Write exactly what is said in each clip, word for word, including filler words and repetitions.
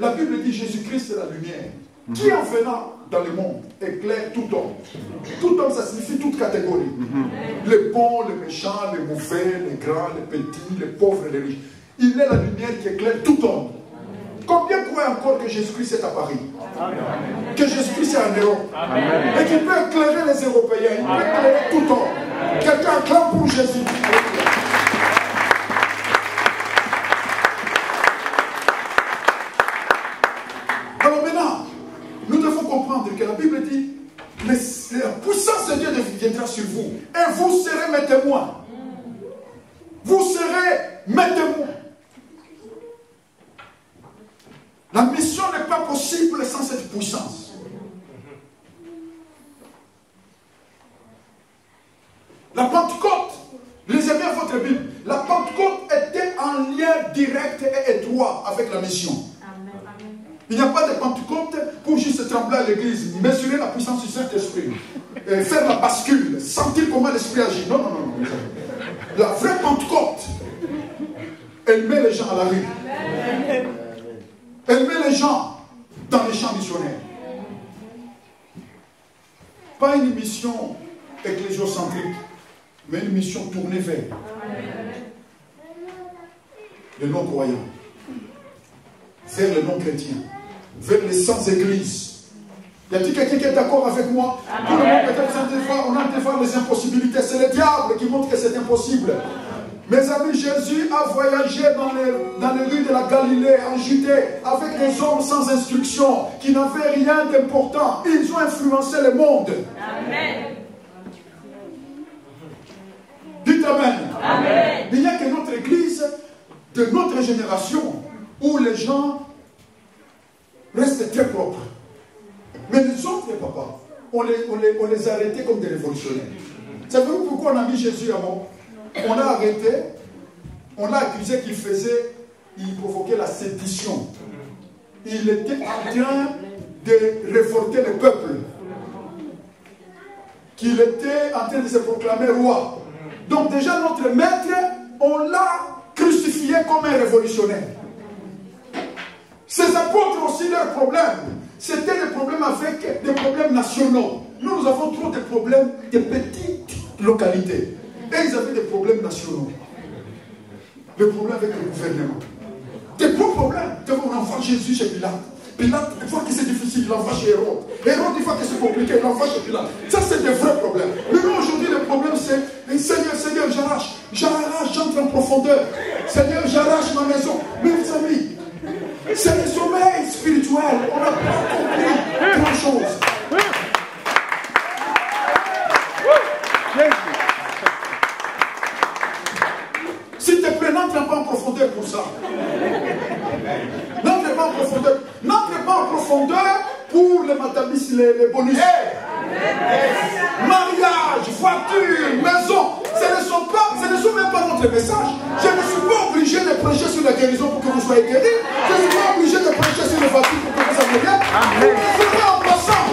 La Bible dit Jésus-Christ est la lumière. Mm-hmm. Qui en venant dans le monde éclaire tout homme. Tout homme, ça signifie toute catégorie. Mm-hmm. Les bons, les méchants, les mauvais, les grands, les petits, les pauvres, les riches. Il est la lumière qui éclaire tout homme. Combien croient encore que Jésus-Christ est à Paris? Amen. Que Jésus-Christ est en Europe? Amen. Et qu'il peut éclairer les Européens, il peut éclairer tout homme. Quelqu'un acclame pour Jésus. Alors maintenant, nous devons comprendre que la Bible dit, mais la puissance de Dieu viendra sur vous, et vous serez mes témoins. Vous serez mes témoins. La mission n'est pas possible sans cette puissance. La Pentecôte, lisez bien votre Bible, la Pentecôte était en lien direct et étroit avec la mission. Il n'y a pas de Pentecôte pour juste trembler à l'église, mesurer la puissance du Saint-Esprit, faire la bascule, sentir comment l'Esprit agit. Non, non, non, non. La vraie Pentecôte, elle met les gens à la rue. Amen. Elle met les gens dans les champs missionnaires. Pas une mission ecclésiocentrique, mais une mission tournée vers les non-croyants, vers les non-chrétiens, vers les sans-églises. Y a-t-il quelqu'un qui est d'accord avec moi? Tout le monde peut-être, on a des fois les impossibilités. C'est le diable qui montre que c'est impossible. Mes amis, Jésus a voyagé dans les, dans les rues de la Galilée, en Judée, avec des hommes sans instruction, qui n'avaient rien d'important. Ils ont influencé le monde. Amen. Dites Amen. Amen. Il n'y a que notre église, de notre génération, où les gens restent très propres. Mais les autres, les papas, on les, on les, on les a arrêtés comme des révolutionnaires. Savez-vous pourquoi on a mis Jésus à mort? On l'a arrêté, on l'a accusé qu'il faisait, il provoquait la sédition. Il était en train de révolter le peuple. Qu'il était en train de se proclamer roi. Donc déjà notre maître, on l'a crucifié comme un révolutionnaire. Ces apôtres aussi, leur problème, c'était des problèmes avec des problèmes nationaux. Nous, nous avons trop de problèmes de petites localités. Et ils avaient des problèmes nationaux. Des problèmes avec le gouvernement. Des gros problèmes. On envoie Jésus chez Pilate. Pilate, il voit que c'est difficile, il l'envoie chez Hérode. Hérode, il voit que c'est compliqué, il l'envoie chez Pilate. Ça, c'est des vrais problèmes. Mais nous, aujourd'hui, le problème, c'est Seigneur, Seigneur, j'arrache. J'arrache, j'entre en profondeur. Seigneur, j'arrache ma maison. Mes amis, c'est le sommeil spirituel. On n'a pas compris grand-chose. S'il te plaît, n'entre pas en profondeur pour ça. N'entre pas en profondeur. N'entre pas en profondeur pour les matabis, les, les bonus. Hey. Mariage, voiture, maison. Ce ne sont pas, ce ne sont même pas notre message. Je ne suis pas obligé de prêcher sur la guérison pour que vous soyez guéris. Je ne suis pas obligé de prêcher sur les voitures pour que vous soyez bien. Vous le ferez en passant.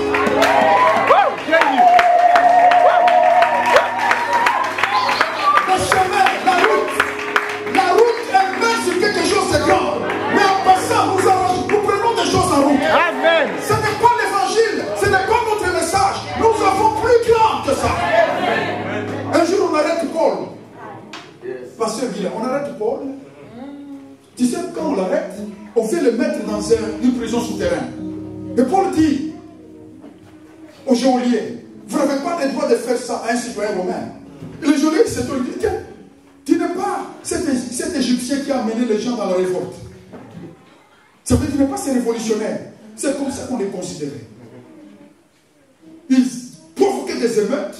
Le chemin, la route, la route, elle mène sur quelque chose de grand. Mais en passant, nous, arrange, nous prenons des choses en route. Amen. Ce n'est pas l'évangile, ce n'est pas notre message. Nous avons plus grand que ça. Un jour, on arrête Paul. Pasteur Guillaume, on arrête Paul. Tu sais, quand on l'arrête, on fait le mettre dans une prison souterraine. Et Paul dit au geôlier, vous n'avez pas le droit de faire ça à un citoyen romain. Et le geôlier s'est dit, tu n'es pas cet, cet Égyptien qui a amené les gens dans la révolte. Ça veut dire que tu n'es pas ces révolutionnaires. C'est comme ça qu'on les considérait. Ils provoquaient des émeutes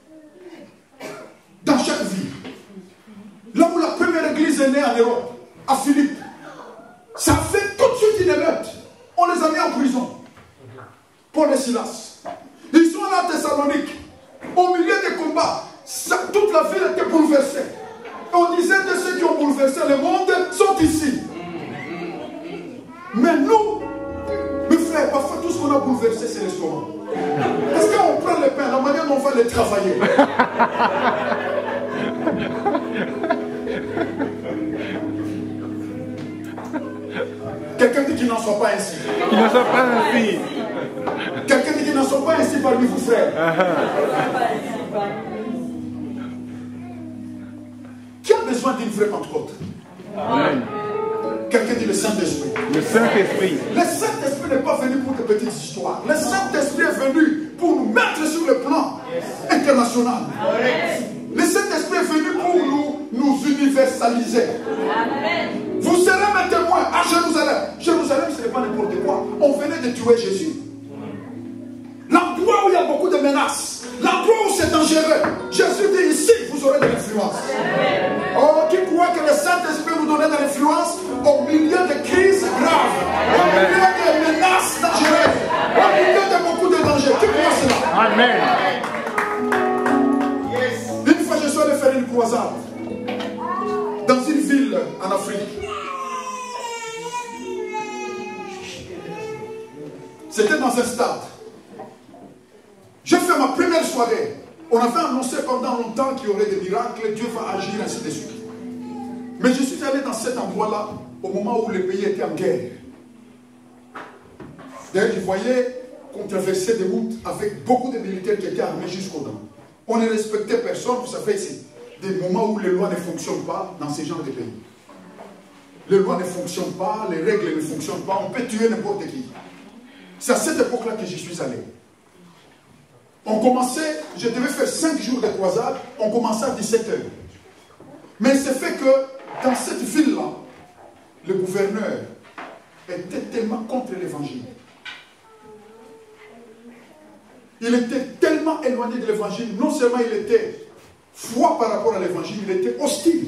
dans chaque ville. Là où la première église est née en Europe, à Philippe, ça a fait tout de suite une émeute. On les a mis en prison. Paul et Silas. Ils sont là à Thessalonique. Au milieu des combats, ça, toute la ville était bouleversée. Et on disait de ceux qui ont bouleversé le monde sont ici. Mais nous, mes frères, parfois tout ce qu'on a bouleversé, c'est l'estomac. Parce qu'on prend le pain, la manière dont on va le travailler. Quelqu'un dit qu'il qu'il n'en soit pas ainsi. Qu'il n'en soit pas ainsi. Quelqu'un dit qu'il n'en soit pas ainsi parmi vous, frères. Qui a besoin d'une vraie Pentecôte? Amen. Quelqu'un dit le Saint-Esprit. Le Saint-Esprit. Le Saint-Esprit n'est pas venu pour de petites histoires. Le Saint-Esprit est venu pour nous mettre sur le plan international. Le Saint-Esprit est venu pour nous, nous universaliser. Amen. Vous serez mes témoins à Jérusalem. Jérusalem, ce n'est pas n'importe quoi. On venait de tuer Jésus. L'endroit où il y a beaucoup de menaces. L'endroit où c'est dangereux. Jésus dit ici, vous aurez de l'influence. Oh, qui croit que le Saint-Esprit nous donnait de l'influence au milieu de crises graves, au milieu de menaces dangereuses, au milieu de beaucoup de dangers. Qui croit cela? Amen. Une fois, je suis allé faire une croisade dans une ville en Afrique. C'était dans un stade. J'ai fait ma première soirée. On avait annoncé pendant longtemps qu'il y aurait des miracles, Dieu va agir, ainsi de suite. Mais je suis allé dans cet endroit-là au moment où le pays était en guerre. D'ailleurs, je voyais qu'on traversait des routes avec beaucoup de militaires qui étaient armés jusqu'aux dents. On ne respectait personne, vous savez, c'est des moments où les lois ne fonctionnent pas dans ces genres de pays. Les lois ne fonctionnent pas, les règles ne fonctionnent pas, on peut tuer n'importe qui. C'est à cette époque-là que j'y suis allé. On commençait, je devais faire cinq jours de croisade, on commençait à dix-sept heures. Mais c'est fait que dans cette ville-là, le gouverneur était tellement contre l'évangile. Il était tellement éloigné de l'évangile, non seulement il était froid par rapport à l'évangile, il était hostile.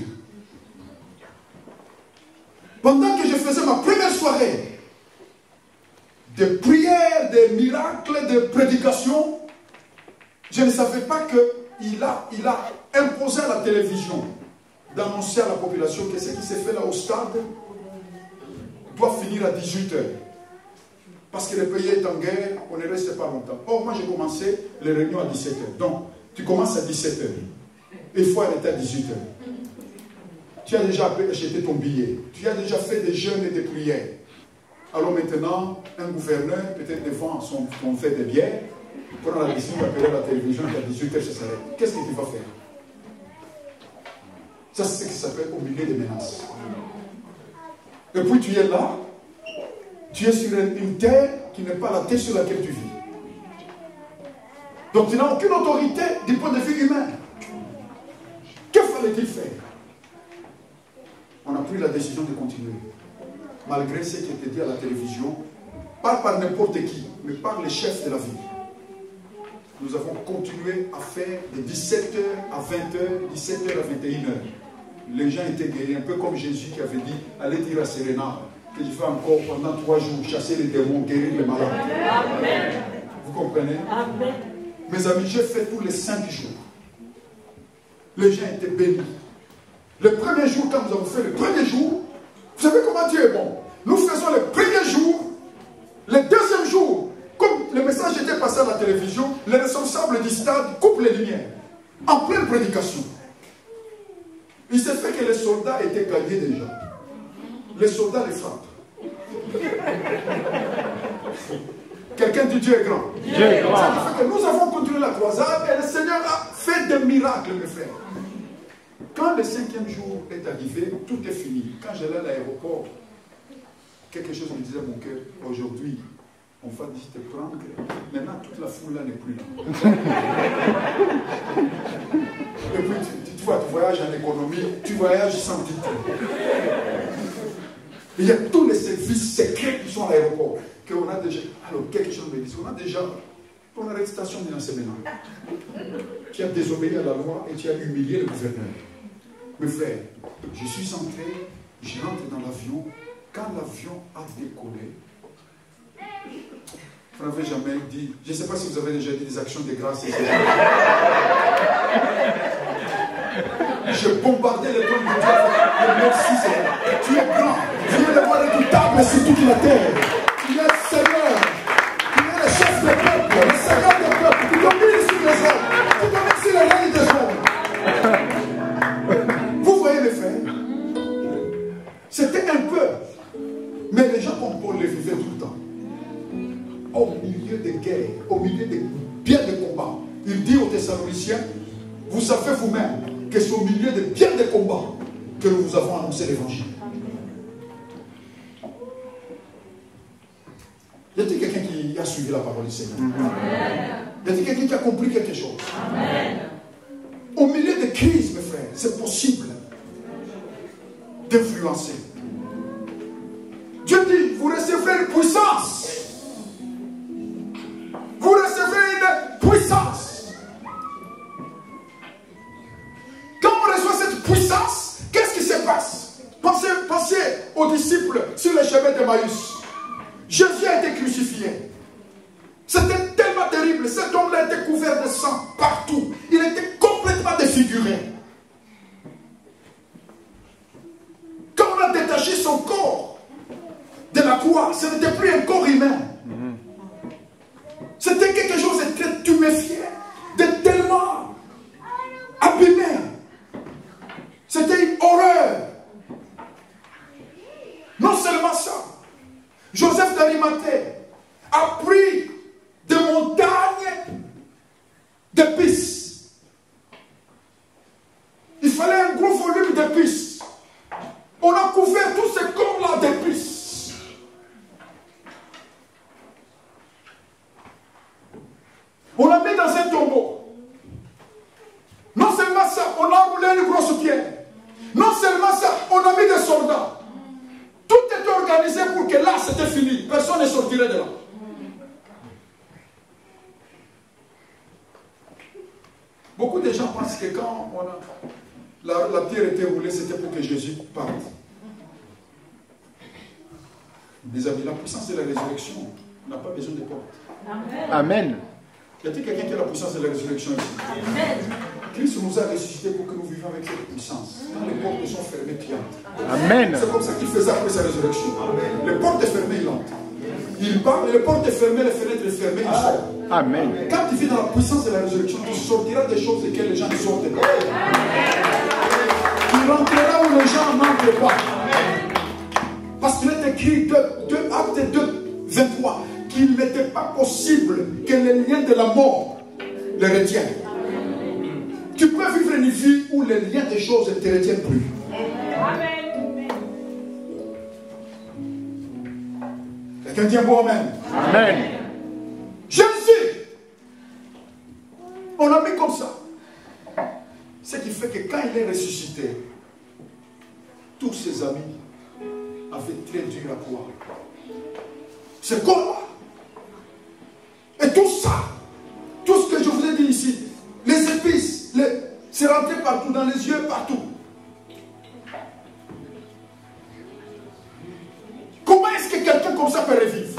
Pendant que je faisais ma première soirée de prières, de miracles, de prédications, je ne savais pas qu'il a, il a imposé à la télévision d'annoncer à la population que ce qui s'est fait là au stade doit finir à dix-huit heures. Parce que le pays est en guerre, on ne reste pas longtemps. Or, moi j'ai commencé les réunions à dix-sept heures. Donc, tu commences à dix-sept heures. Il faut arrêter à dix-huit heures. Tu as déjà acheté ton billet. Tu as déjà fait des jeûnes et des prières. Alors maintenant, un gouverneur, peut-être devant son, son fait de bière, prend la décision d'appeler la télévision qu'à dix-huit heures, ça s'arrête. Qu'est-ce que tu vas faire? Ça, c'est ce qui s'appelle au milieu des menaces. Et puis tu es là, tu es sur une terre qui n'est pas la terre sur laquelle tu vis. Donc tu n'as aucune autorité du point de vue humain. Que fallait-il faire? On a pris la décision de continuer. Malgré ce qui était dit à la télévision, pas par n'importe qui, mais par les chefs de la ville. Nous avons continué à faire de dix-sept heures à vingt heures, dix-sept heures à vingt et une heures. Les gens étaient guéris, un peu comme Jésus qui avait dit, allez dire à Séréna que je vais encore pendant trois jours chasser les démons, guérir les malades. Amen. Vous comprenez? Amen. Mes amis, j'ai fait tous les cinq jours. Les gens étaient bénis. Le premier jour, quand nous avons fait le premier jour, vous savez comment Dieu est bon? Nous faisons le premier jour, le deuxième jour, comme le message était passé à la télévision, les responsables du stade coupent les lumières, en pleine prédication. Il s'est fait que les soldats étaient gagnés déjà. Les soldats les frappent. Quelqu'un dit Dieu est grand. Dieu est grand. Ça fait que nous avons continué la croisade et le Seigneur a fait des miracles, mes frères. Quand le cinquième jour est arrivé, tout est fini. Quand j'allais à l'aéroport, quelque chose me disait à mon cœur, aujourd'hui, on va te prendre. Maintenant, toute la foule là n'est plus là. Et puis, tu, tu vois, tu voyages en économie, tu voyages sans titre. Il y a tous les services secrets qui sont à l'aéroport. Qu'on a déjà. Alors, quelque chose me dit, on a déjà ton arrestation dans ce maintenant. Tu as désobéi à la loi et tu as humilié le gouverneur. Mes frères, je suis entré, je rentre dans l'avion. Quand l'avion a décollé, vous n'avez jamais dit, je ne sais pas si vous avez déjà dit des actions de grâce. Je bombardais le trône de Dieu avec merci Seigneur. Tu es grand, tu es le roi redoutable sur toute la terre. Tu es le Seigneur, tu es le chef des peuples, le Seigneur des peuples, tu domines sur les hommes, tu domines sur les règnes des hommes. Vous voyez les frères, c'était un peu, mais les gens comme Paul Lévi tout le temps. Au milieu des guerres, au milieu des bien des combats, il dit aux Thessaloniciens, vous savez vous-même que c'est au milieu de bien des combats que nous vous avons annoncé l'évangile. Y a-t-il quelqu'un qui a suivi la parole du Seigneur? Y a-t-il quelqu'un qui a compris quelque chose? Amen. Au milieu des crises, mes frères, c'est possible d'influencer. Dieu dit, vous recevrez une puissance. Vous recevez une puissance. Quand on reçoit cette puissance, qu'est-ce qui se passe? Pensez, pensez aux disciples sur le chemin d'Emmaüs. Jésus a été crucifié. C'était tellement terrible. Cet homme-là était couvert de sang partout. Il était complètement défiguré. Quand on a détaché son corps de la croix, ce n'était plus un corps humain. C'était quelque chose de très tuméfié, de tellement abîmé. C'était une horreur. Non seulement ça, Joseph d'Arimathée a pris des montagnes d'épices. Il fallait un gros volume d'épices. On a couvert tous ces corps-là d'épices. On l'a mis dans un tombeau. Non seulement ça, on a roulé une grosse pierre. Non seulement ça, on a mis des soldats. Tout était organisé pour que là, c'était fini. Personne ne sortirait de là. Beaucoup de gens pensent que quand on a, la, la pierre était roulée, c'était pour que Jésus parte. Mes amis, la puissance de la résurrection n'a pas besoin de porte. Amen. Amen. Y a-t-il quelqu'un qui a la puissance de la résurrection ici? Amen. Christ nous a ressuscités pour que nous vivions avec cette puissance. Quand les portes sont fermées, tu entres. Amen. C'est comme ça qu'il faisait après sa résurrection. Amen. Les portes sont fermées, il entre. Il parle, les portes sont fermées, les fenêtres sont fermées, il sort. Amen. Quand tu vis dans la puissance de la résurrection, tu sortiras des choses desquelles les gens ne sortent pas. Tu rentreras où les gens n'entrent pas. Parce qu'il est écrit de Actes deux, vingt-trois qu'il n'était pas possible que les liens de la mort les retiennent. Tu peux vivre une vie où les liens des choses ne te retiennent plus. Amen. Quelqu'un dit un bon amen. Amen. Jésus, on l'a mis comme ça. Ce qui fait que quand il est ressuscité, tous ses amis avaient très dur à croire. C'est quoi? Et tout ça, tout ce que je vous ai dit ici, les épices, les, c'est rentré partout, dans les yeux, partout. Comment est-ce que quelqu'un comme ça peut revivre?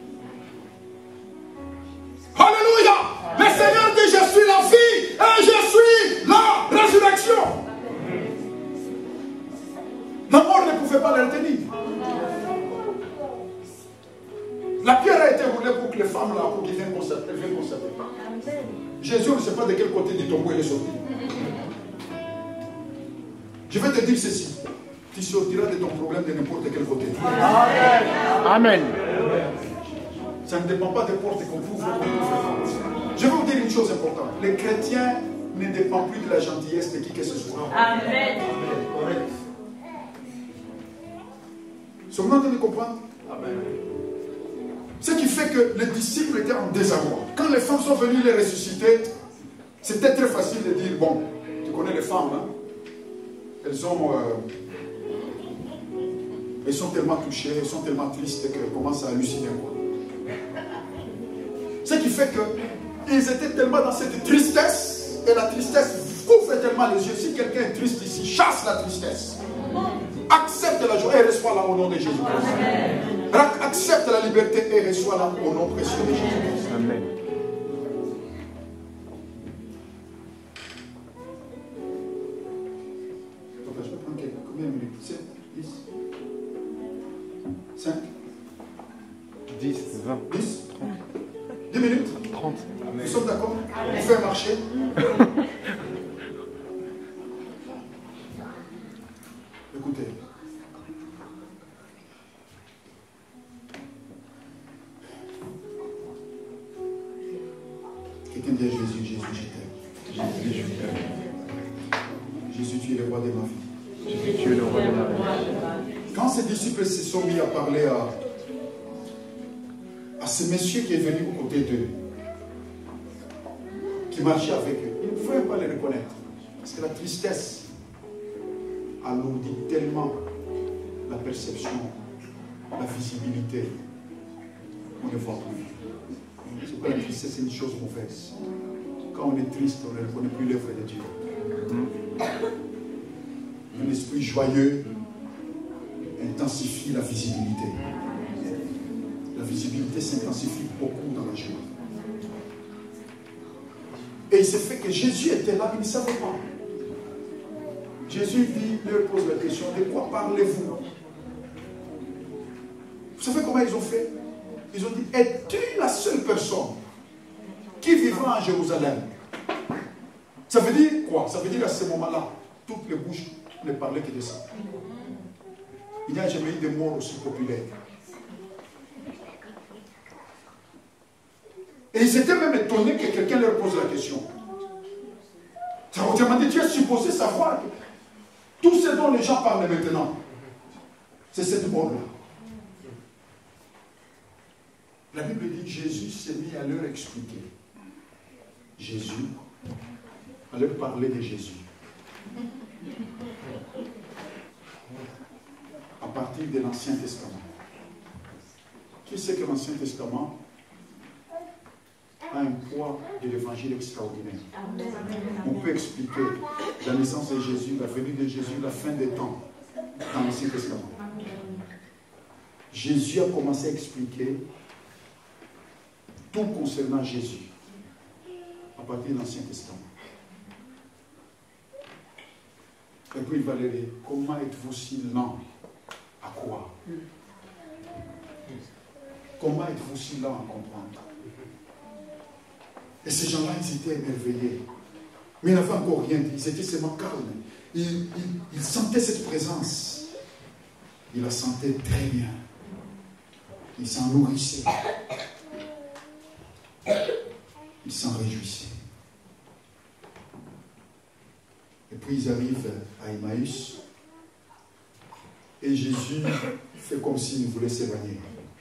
Alléluia! Le Seigneur dit, je suis la vie et je suis la résurrection. La mort ne pouvait pas le retenir. La pierre a été roulée pour que les femmes là, pour qu'ils viennent constater. Jésus ne sait pas de quel côté du tombeau il est sorti. Je vais te dire ceci. Tu sortiras de ton problème de n'importe quel côté. Amen. Ça ne dépend pas des portes qu'on ouvre. Je vais vous dire une chose importante. Les chrétiens ne dépendent plus de la gentillesse de qui que ce soit. Amen. Sommes-nous en train de comprendre? Amen. Ce qui fait que les disciples étaient en désarroi. Quand les femmes sont venues les ressusciter, c'était très facile de dire, bon, tu connais les femmes, hein? Elles ont... Euh, elles sont tellement touchées, elles sont tellement tristes qu'elles commencent à halluciner. Quoi. Ce qui fait qu'ils étaient tellement dans cette tristesse, et la tristesse couvre tellement les yeux. Si quelqu'un est triste ici, chasse la tristesse. Accepte la joie et reçois-la au nom de Jésus-Christ. Accepte la liberté et reçois-la au nom précieux de Jésus-Christ. Amen. Donc, je vais prendre quelques, combien de minutes? sept, dix, cinq, dix, vingt, dix, trente, dix minutes? trente. Nous sommes d'accord? On fait un marché. Écoutez. Quelqu'un dit à Jésus, Jésus, je t'aime. Jésus, je t'aime. Jésus, tu es le roi de ma vie. Jésus, tu es le roi de ma vie. Quand ces disciples se sont mis à parler à, à ce monsieur qui est venu aux côtés d'eux, qui marchait avec eux, ils ne pouvaient pas les reconnaître. Parce que la tristesse alourdit tellement la perception, la visibilité. On ne voit plus. C'est pas la tristesse, c'est une chose mauvaise. Quand on est triste, on ne reconnaît plus l'œuvre de Dieu. Un esprit joyeux intensifie la visibilité. La visibilité s'intensifie beaucoup dans la joie. Et il s'est fait que Jésus était là, mais il ne savait pas. Jésus dit, leur pose la question, de quoi parlez-vous? Vous savez comment ils ont fait? Ils ont dit, es-tu la seule personne qui vivra en Jérusalem? Ça veut dire quoi? Ça veut dire qu'à ce moment-là, toutes les bouches ne parlaient que de ça. Il n'y a jamais eu de mort aussi populaire. Et ils étaient même étonnés que quelqu'un leur pose la question. Ça veut dire, tu es supposé savoir que tout ce dont les gens parlent maintenant, c'est cette mort-là. La Bible dit que Jésus s'est mis à leur expliquer. Jésus, à leur parler de Jésus. À partir de l'Ancien Testament. Qui sait que l'Ancien Testament a un poids de l'évangile extraordinaire? On peut expliquer la naissance de Jésus, la venue de Jésus, la fin des temps dans l'Ancien Testament. Jésus a commencé à expliquer tout concernant Jésus à partir de l'Ancien Testament. Et puis il va leur dire, comment êtes-vous si lent à croire? Comment êtes-vous si lent à comprendre? Et ces gens-là, ils étaient émerveillés. Mais ils n'avaient encore rien dit. Ils étaient seulement calmes. Ils, ils, ils sentaient cette présence. Ils la sentaient très bien. Ils s'en nourrissaient. Ils s'en réjouissaient. Et puis ils arrivent à Emmaüs. Et Jésus fait comme s'il voulait s'éloigner.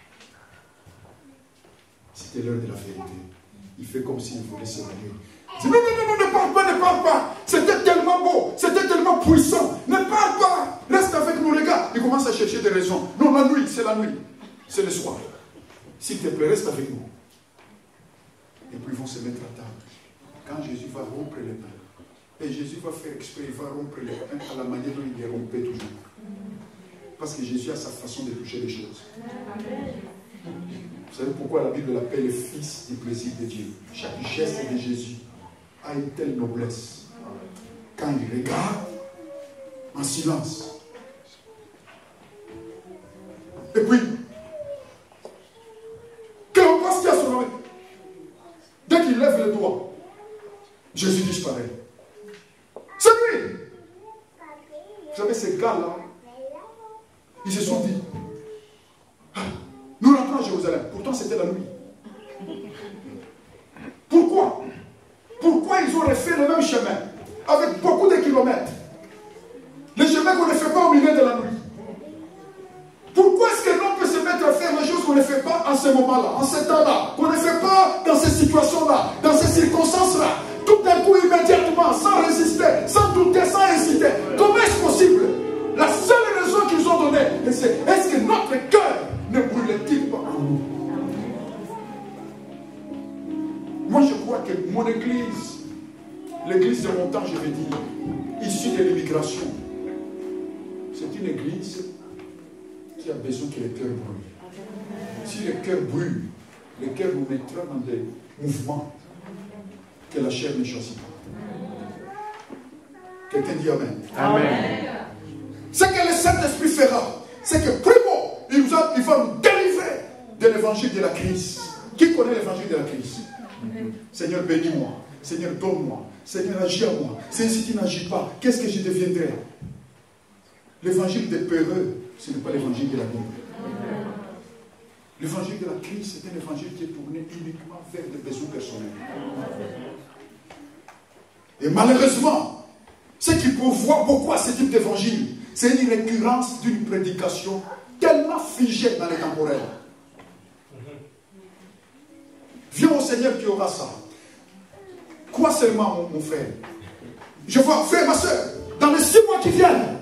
C'était l'heure de la vérité. Il fait comme s'il voulait s'éloigner. Il dit, non, non, non, ne parle pas, ne parle pas. C'était tellement beau, c'était tellement puissant. Ne parle pas. Reste avec nous, les gars. Il commence à chercher des raisons. Non, la nuit, c'est la nuit. C'est le soir. S'il te plaît, reste avec nous. Et puis ils vont se mettre à table. Quand Jésus va rompre les pains. Et Jésus va faire exprès, il va rompre les pains à la manière dont il les rompait toujours. Parce que Jésus a sa façon de toucher les choses. Vous savez pourquoi la Bible l'appelle le fils du plaisir de Dieu? Chaque geste de Jésus a une telle noblesse. Quand il regarde, en silence. Et puis, quel passe qui a son oreille? Dès qu'il lève le doigt, Jésus disparaît. C'est lui! Vous savez, ces gars-là, ils se sont dit, ah, nous rentrons à Jérusalem. Pourtant, c'était la nuit. Pourquoi? Pourquoi ils ont refait le même chemin avec beaucoup de kilomètres? Le chemin qu'on ne fait pas au milieu de la nuit. Pourquoi est-ce que l'on peut se mettre à faire des choses qu'on ne fait pas en ce moment-là, en ce temps-là, qu'on ne fait pas dans ces situations-là, dans ces circonstances-là, tout d'un coup, immédiatement, sans résister, sans douter, sans hésiter? Comment est-ce possible? La seule raison qu'ils ont donnée, c'est est-ce que notre cœur ne brûle-t-il pas en nous? Moi, je crois que mon église, l'église de mon temps, je vais dire, issue de l'immigration, c'est une église qui a besoin que le cœur brûle. Si le cœur brûle, le cœur nous mettra dans des mouvements que la chair ne choisit pas. Quelqu'un dit Amen. Amen. Ce que le Saint-Esprit fera, c'est que primo, il, vous a, il va nous délivrer de l'évangile de la crise. Qui connaît l'évangile de la crise? Seigneur, bénis-moi. Seigneur, donne-moi. Seigneur, agis à moi. Si tu n'agis pas, qu'est-ce que je deviendrai? L'évangile des peureux, ce n'est pas l'évangile de la Bible. L'évangile de la crise, c'est un évangile qui est tourné uniquement vers des besoins personnels. Et malheureusement, ce qui pourvoit beaucoup à ce type d'évangile, c'est une récurrence d'une prédication tellement figée dans les temporels. Viens au Seigneur, tu auras ça. Quoi seulement, mon, mon frère? Je vois, frère, ma soeur, dans les six mois qui viennent,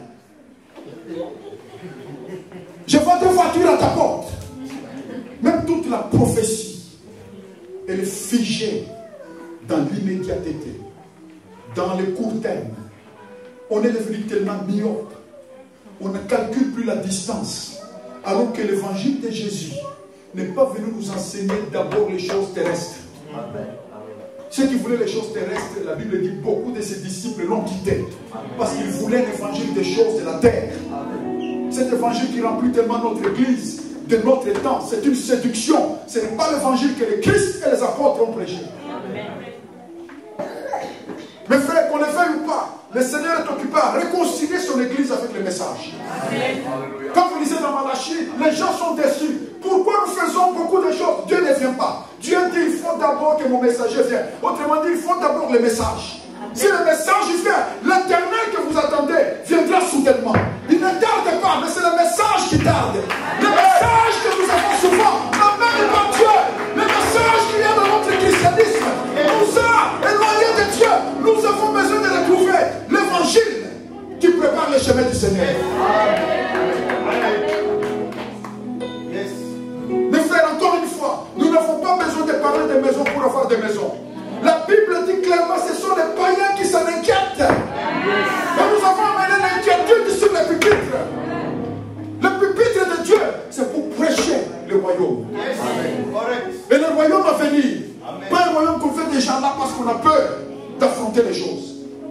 je vois deux voitures à ta porte. Même toute la prophétie, elle est figée dans l'immédiateté, dans le court terme. On est devenu tellement myope, on ne calcule plus la distance, alors que l'évangile de Jésus n'est pas venu nous enseigner d'abord les choses terrestres. Amen. Ceux qui voulaient les choses terrestres, la Bible dit beaucoup de ses disciples l'ont quitté, parce qu'ils voulaient l'évangile des choses de la terre. Amen. Cet évangile qui remplit tellement notre église de notre temps, c'est une séduction. Ce n'est pas l'évangile que le Christ et les apôtres ont prêché. Amen. Mes frères, qu'on le veuille ou pas, le Seigneur est occupé à réconcilier son église avec le message. Amen. Quand vous lisez dans Malachie, les gens sont déçus. Pourquoi nous faisons beaucoup de choses? Dieu ne vient pas. Dieu dit, il faut d'abord que mon messager vienne. Autrement dit, il faut d'abord le message. Si le message vient, l'éternel que vous attendez viendra soudainement. Il ne tarde pas, mais c'est le message qui tarde. Le message que nous avons souvent amené par Dieu, le message qui vient dans notre christianisme, nous a éloignés de Dieu. Nous avons besoin de retrouver l'évangile qui prépare le chemin du Seigneur. Mes frères, encore une fois, nous n'avons pas besoin de parler de maisons pour avoir des maisons. La Bible dit clairement que ce sont les païens qui s'en inquiètent. Et nous avons amené l'inquiétude sur les pupitres. Le pupitre de Dieu, c'est pour prêcher le royaume. Et le royaume va venir. Pas un royaume qu'on fait déjà là parce qu'on a peur d'affronter les choses.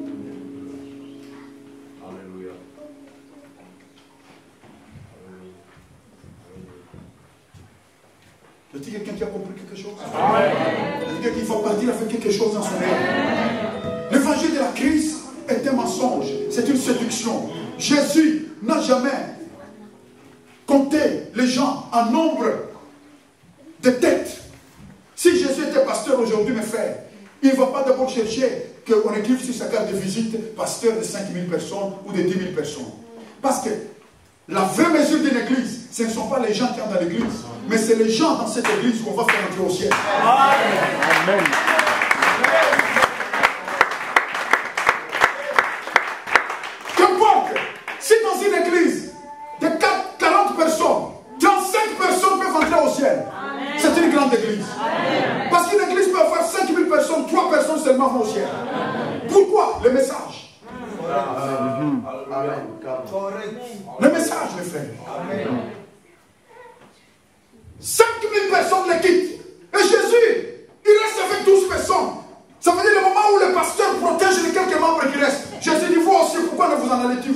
Je dis quelqu'un qui a compris quelque chose. Je dis quelqu'un qui va partir avec quelque chose dans son cœur. L'évangile de la crise est un mensonge. C'est une séduction. Jésus n'a jamais compté les gens en nombre de têtes. Si Jésus était pasteur aujourd'hui, mes frères, il ne va pas d'abord chercher qu'on écrive sur sa carte de visite pasteur de cinq mille personnes ou de dix mille personnes. Parce que la vraie mesure d'une église, ce ne sont pas les gens qui entrent dans l'église, mais c'est les gens dans cette église qu'on va faire entrer au ciel. Amen. Qu'importe, si dans une église de quarante personnes, trente-cinq personnes peuvent entrer au ciel, c'est une grande église. Amen. Parce qu'une église peut avoir cinq mille personnes, trois personnes seulement vont au ciel. Amen. Pourquoi? Le message. Amen. Le message, mes frères. Amen. cinq mille personnes le quittent. Et Jésus, il reste avec douze personnes. Ça veut dire le moment où le pasteur protège les quelques membres qui restent. Jésus dit, vous aussi, pourquoi ne vous en allez-vous?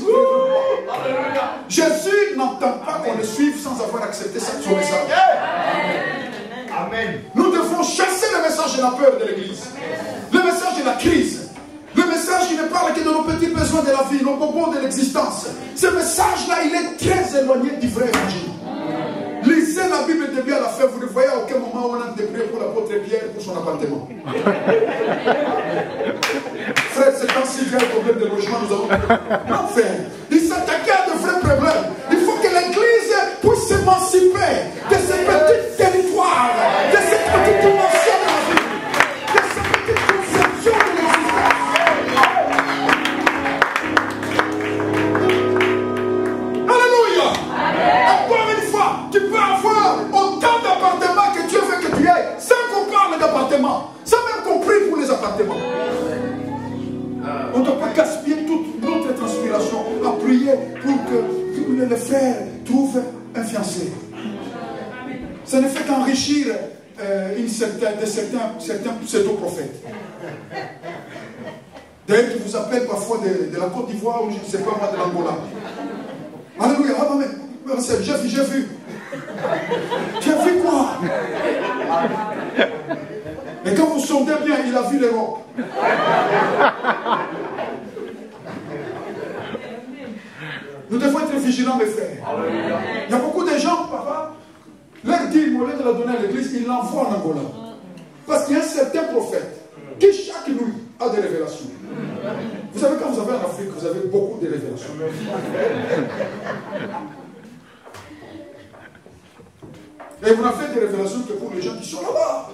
Jésus n'entend pas qu'on le suive sans avoir accepté son message. Amen. Nous devons chasser le message de la peur de l'église. Le message de la crise. Le message, il ne parle que de nos petits besoins de la vie, nos bobos de l'existence. Ce message-là, il est très éloigné du vrai évangile. Lisez la Bible de bien à la fin, vous ne voyez à aucun moment où on a prié pour l'apôtre Pierre pour son appartement. Frère, c'est quand s'il y a un problème de logement, nous avons... Non, frère, il s'attaquait à de vrais problèmes. Il faut que l'Église puisse s'émanciper de ces petits territoires, de ces petites dimensions de la vie, de ces petites conceptions de l'existence. Alléluia. Encore une fois, tu peux avoir autant d'appartements que Dieu veut que tu aies, sans qu'on parle d'appartements, sans même compris pour les appartements. On ne doit pas gaspiller toute notre transpiration à prier pour que les frères trouvent un fiancé. Ça ne fait qu'enrichir euh, une certaine, de certains, certains pseudo-prophètes. D'ailleurs, qui vous appellent parfois de, de la Côte d'Ivoire ou je ne sais pas moi, de l'Angola. Alléluia. Ah, mais, j'ai vu, j'ai vu. Tu as vu quoi? Et quand vous sondez bien, il a vu l'Europe. Nous devons être vigilants, mes frères. Il y a beaucoup de gens, papa, leur dire, à l'église, il l'envoie en Angola. Parce qu'il y a un certain prophète qui chaque nuit a des révélations. Vous savez, quand vous avez en Afrique, vous avez beaucoup de révélations. Et vous n'avez fait des révélations que pour les gens qui sont là-bas.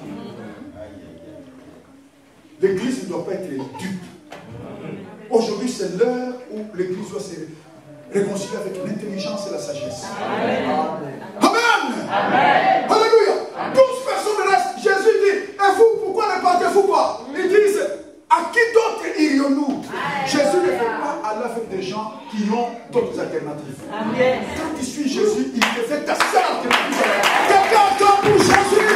L'église ne doit pas être dupe. Aujourd'hui, c'est l'heure où l'église doit se réconcilier avec l'intelligence et la sagesse. Amen. Amen. Amen. Alléluia. douze personnes restent. Jésus dit, et vous, pourquoi ne partez-vous pas? Ils disent, à qui d'autre irions-nous? Jésus ne fait pas aller avec des gens qui ont d'autres alternatives. Amen. Quand tu suis Jésus, il te fait ta seule alternative. Quelqu'un entend pour Jésus.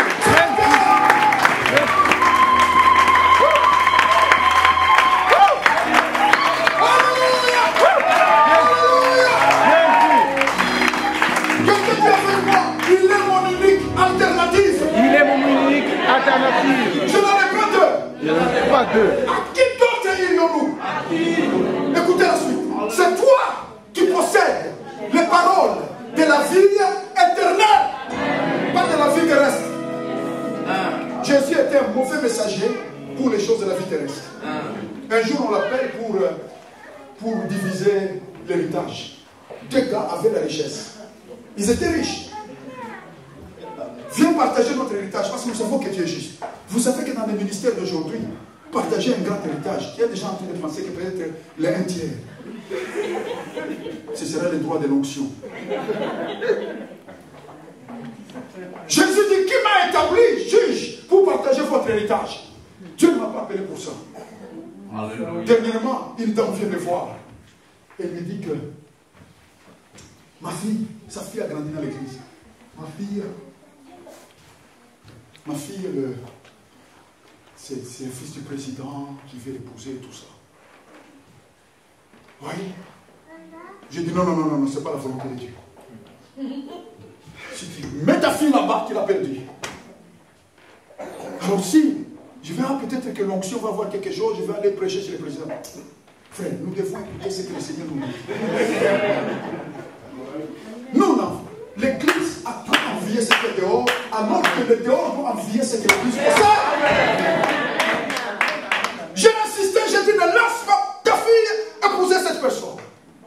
Alternative. Je n'en ai pas deux. Je n'en ai pas deux. À qui d'autre irions-nous? Écoutez la suite. C'est toi qui possèdes les paroles de la vie éternelle, pas de la vie terrestre. Jésus était un mauvais messager pour les choses de la vie terrestre. Un jour, on l'appelle pour, pour diviser l'héritage. Deux gars avaient la richesse. Ils étaient riches. Viens partager notre héritage parce que nous savons que tu es juste. Vous savez que dans les ministères d'aujourd'hui, partager un grand héritage, il y a des gens en train de penser que peut-être les un tiers, ce sera le droit de l'onction. Jésus dit, qui m'a établi juge pour partager votre héritage? Dieu ne m'a pas appelé pour ça. Alléluia. Dernièrement, il vient me voir et il me dit que ma fille, sa fille a grandi dans l'église. Ma fille... Ma fille, c'est le fils du président qui veut l'épouser et tout ça. Oui. J'ai dit non, non, non, non, non, c'est pas la volonté de Dieu. J'ai dit, mets ta fille là-bas qu'il a perdu. Alors si, je vais, ah, peut-être que l'onction va voir quelque chose, je vais aller prêcher chez le président. Frère, nous devons écouter ce que le Seigneur nous dit. Non, non. L'église a pas envié ce qui est dehors, alors que le dehors doit envier ce qui est l'église. C'est ça. J'ai insisté, j'ai dit, ne laisse pas ta fille épouser cette personne.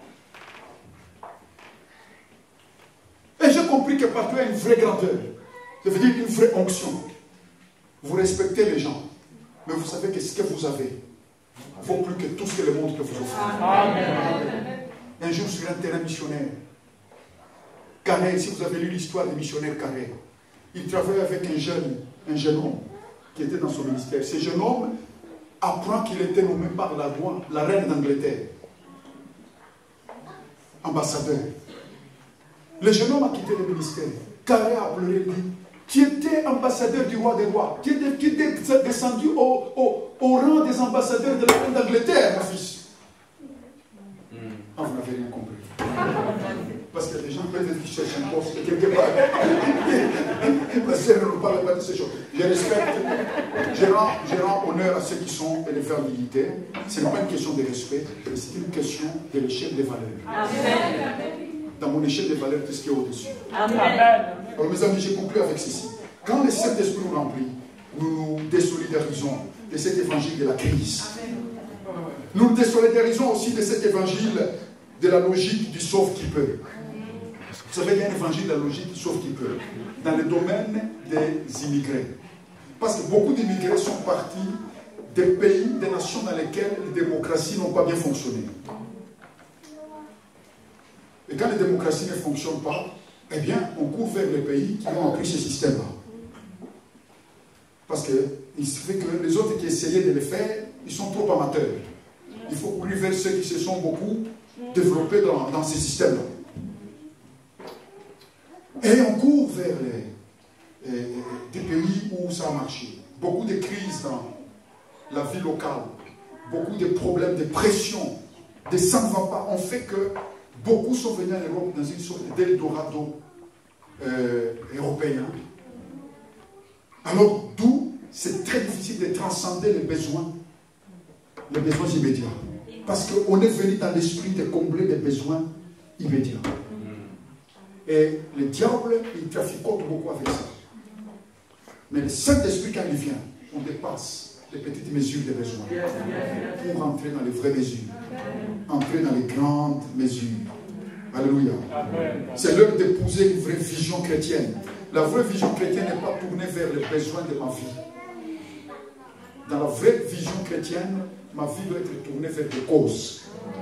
Et j'ai compris que partout il y a une vraie grandeur. Ça veut dire une vraie onction. Vous respectez les gens, mais vous savez que ce que vous avez vaut plus que tout ce que le monde peut vous offrir. Un jour sur un terrain missionnaire, Carré, si vous avez lu l'histoire des missionnaires Carré, il travaillait avec un jeune, un jeune homme qui était dans son ministère. Ce jeune homme apprend qu'il était nommé par la loi, la reine d'Angleterre, ambassadeur. Le jeune homme a quitté le ministère. Carré a pleuré et dit, tu étais ambassadeur du roi des rois, tu étais, tu étais descendu au, au, au rang des ambassadeurs de la reine d'Angleterre, mon fils. Ah, vous n'avez rien compris. Parce qu'il y a des gens peut-être qui cherchent un poste quelque part. La Seigneur ne nous parle pas de ces choses. Je respecte, je rends, je rends honneur à ceux qui sont élevés en dignité. Ce n'est pas une question de respect, mais c'est une question de l'échelle des valeurs. Amen. Dans mon échelle des valeurs, tout ce qui est au-dessus. Amen. Alors mes amis, j'ai conclu avec ceci. Quand le Saint-Esprit nous remplit, nous nous désolidarisons de cet évangile de la crise. Nous nous désolidarisons aussi de cet évangile de la logique du sauf qui peut. Vous savez, il y a un évangile de la logique du sauf qui peut dans le domaine des immigrés. Parce que beaucoup d'immigrés sont partis des pays, des nations dans lesquelles les démocraties n'ont pas bien fonctionné. Et quand les démocraties ne fonctionnent pas, eh bien, on court vers les pays qui ont appris ce système-là. Parce qu'il se fait que les autres qui essayaient de le faire, ils sont trop amateurs. Il faut courir vers ceux qui se sont beaucoup développés dans, dans ces systèmes-là. Et on court vers les, les, des pays où ça a marché. Beaucoup de crises dans la vie locale, beaucoup de problèmes, de pression, de ça ne va pas. On fait que beaucoup sont venus en Europe dans une sorte d'Eldorado euh, européen. Alors, d'où c'est très difficile de transcender les besoins, les besoins immédiats. Parce qu'on est venu dans l'esprit de combler des besoins immédiats. Et le diable, il traficote beaucoup avec ça. Mais le Saint-Esprit, quand il vient, on dépasse les petites mesures des besoins pour entrer dans les vraies mesures, entrer dans les grandes mesures. Alléluia. C'est l'heure d'épouser une vraie vision chrétienne. La vraie vision chrétienne n'est pas tournée vers les besoins de ma vie. Dans la vraie vision chrétienne, ma vie doit être tournée vers des causes.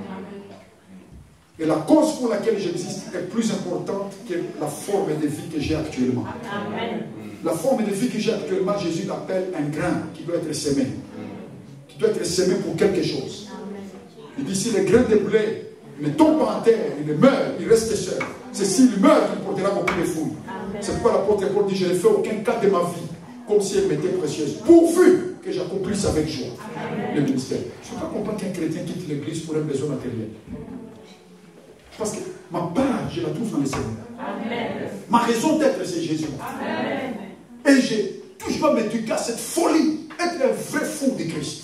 Et la cause pour laquelle j'existe est plus importante que la forme de vie que j'ai actuellement. Amen. La forme de vie que j'ai actuellement, Jésus l'appelle un grain qui doit être semé. Qui doit être semé pour quelque chose. Amen. Il dit, si le grain de blé ne tombe pas en terre, il meurt, il reste seul. C'est s'il meurt qu'il portera beaucoup de fruits. C'est pourquoi l'apôtre Paul dit, je ne fais aucun cas de ma vie comme si elle m'était précieuse, pourvu que j'accomplisse avec joie Amen. Le ministère. Je ne peux pas comprendre qu'un chrétien quitte l'église pour un besoin matériel. Parce que ma part, je la trouve dans le Seigneur. Amen. Ma raison d'être, c'est Jésus. Amen. Et j'ai toujours m'éduquer à cette folie, être un vrai fou de Christ.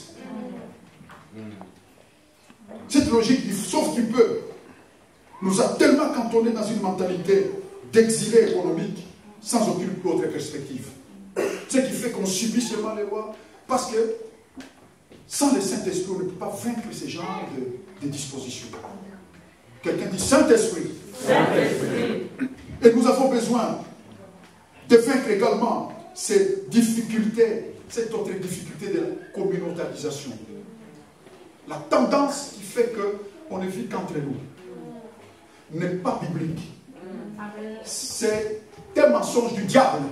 Cette logique, sauf qu'il peut, nous a tellement cantonnés dans une mentalité d'exilé économique sans aucune autre perspective. Ce qui fait qu'on subit seulement les lois parce que sans le Saint-Esprit, on ne peut pas vaincre ce genre de, de dispositions. Quelqu'un dit Saint-Esprit. Saint-Esprit. Et nous avons besoin de vaincre également ces difficultés, cette autre difficulté de la communautarisation. La tendance qui fait qu'on ne vit qu'entre nous n'est pas biblique. C'est un mensonge du diable.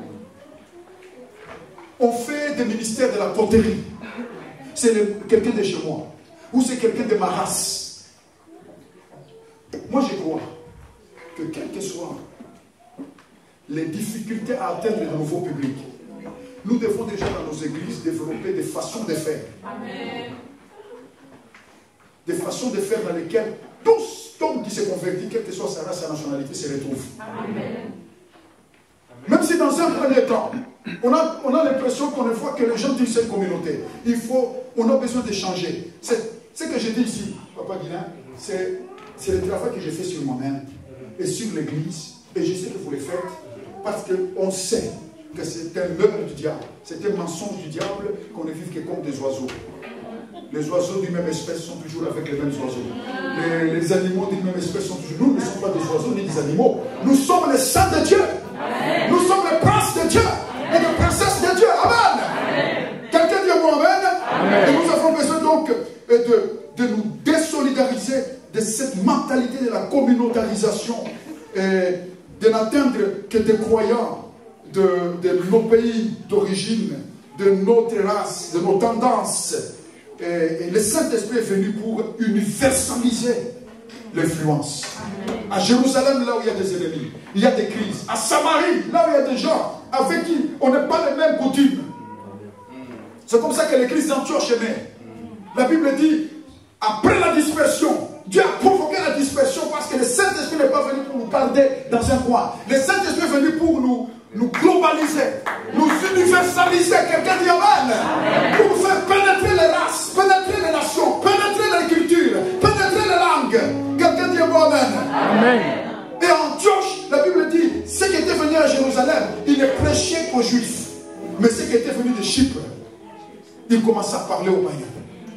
On fait des ministères de la poterie. C'est quelqu'un de chez moi. Ou c'est quelqu'un de ma race. Moi, je crois que quelles que soient les difficultés à atteindre le nouveau public, nous devons déjà dans nos églises développer des façons de faire. Amen. Des façons de faire dans lesquelles tous, tout homme qui s'est converti, quelle que soit sa race, sa nationalité, se retrouvent. Amen. Même si dans un premier temps, on a, on a l'impression qu'on ne voit que les gens d'une seule communauté. Il faut, on a besoin de changer. Ce que j'ai dit ici, Papa Guilain, c'est le travail que j'ai fait sur moi-même et sur l'église. Et je sais que vous le faites parce qu'on sait que c'est un leurre du diable. C'est un mensonge du diable qu'on ne vive que comme des oiseaux. Les oiseaux d'une même espèce sont toujours avec les mêmes oiseaux. Les, les animaux d'une même espèce sont toujours... Nous ne sommes pas des oiseaux ni des animaux. Nous sommes les saints de Dieu. Amen. Nous sommes les princes de Dieu. Amen. Et les princesses de Dieu. Amen. Amen. Quelqu'un dit moi Amen. Amen. Et nous avons besoin donc de, de nous désolidariser de cette mentalité de la communautarisation et de n'atteindre que des croyants de, de nos pays d'origine, de notre race, de nos tendances. Et, et le Saint-Esprit est venu pour universaliser l'influence. À Jérusalem, là où il y a des ennemis, il y a des crises. À Samarie, là où il y a des gens avec qui on n'a pas les mêmes coutumes. C'est comme ça que l'église d'Antioche est née. La Bible dit, après la dispersion, Dieu a provoqué la dispersion parce que le Saint-Esprit n'est pas venu pour nous garder dans un coin. Le Saint-Esprit est venu pour nous, nous globaliser, nous universaliser. Quelqu'un dit Amen. Amen. Pour nous faire pénétrer les races, pénétrer les nations, pénétrer les cultures, pénétrer les langues. Quelqu'un dit Amen. Amen. Et en Antioche, la Bible dit, ceux qui étaient venus à Jérusalem, ils ne prêchaient qu'aux Juifs. Mais ceux qui étaient venus de Chypre, ils commençaient à parler aux païens.